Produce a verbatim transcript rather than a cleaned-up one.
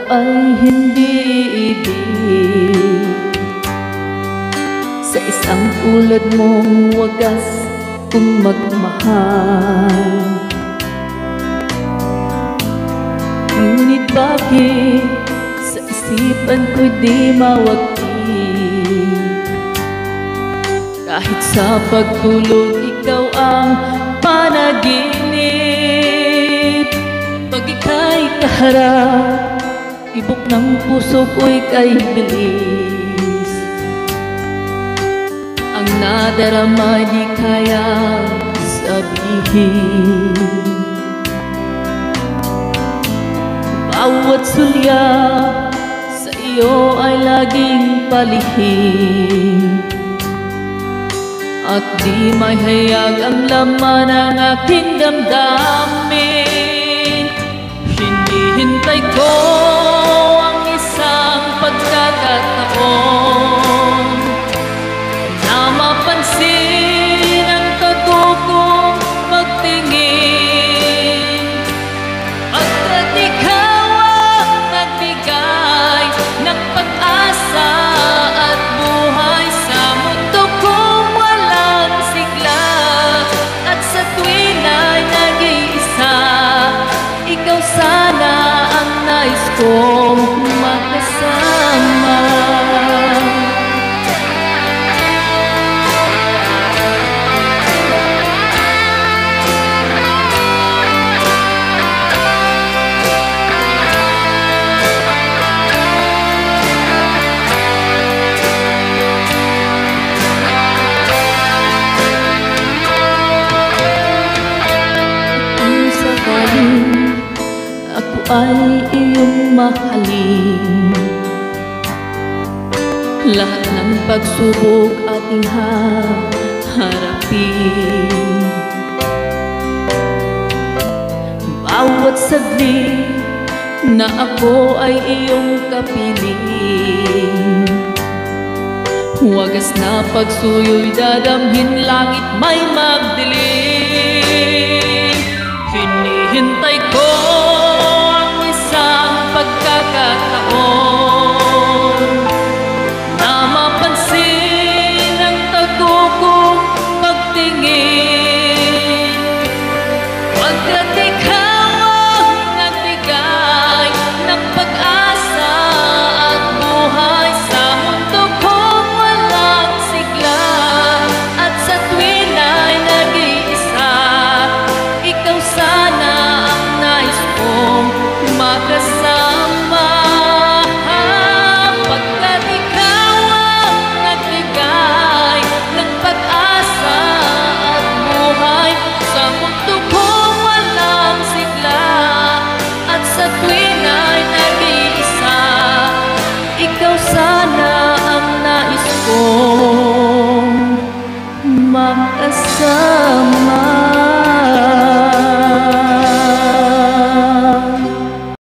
ay hindi ibig. Sa isang tulad mong wagas kung magmahal. Ngunit bakit sa isipan ko'y di mawagti? Kahit sa pagtulog ikaw ang panaginip. Pag ika'y kaharap, tibok ng puso ko'y kay bilis. Ang nadarama di kaya sabihin. Bawat sulyap sa iyo ay laging palihim, at di may hayag ang laman ng aking damdamin. Hinihintay ko ang isang pagkakataon na mapansin ang tago kong magtingin. Pagkat ikaw ang nagbigay ng pag-asa at buhay sa mundo kong walang sigla. At sa tuwin ay nag-iisa, ikaw sana ang nais kong makasama. Ako ay iyong mahalin, lahat ng pagsubok ating haharapin. Bawat saglit na ako ay iyong kapiling, wagas na pagsuyo'y dadamhin, langit may magdilim. Hinihintay ko ang isang pagkakataon na mapansin ang tago kong pagtingin. Pagkat ikaw ang nagbigay ng pag-asa at buhay sa mundo kong walang sigla. At sa tuwin ay nag-iisa, ikaw sana ang nais kong makasama. Pagkat ikaw ang nagbigay ng pag-asa at buhay sa mundo kong walang sigla. At sa tuwin ay nag-iisa, ikaw sana ang nais kong makasama.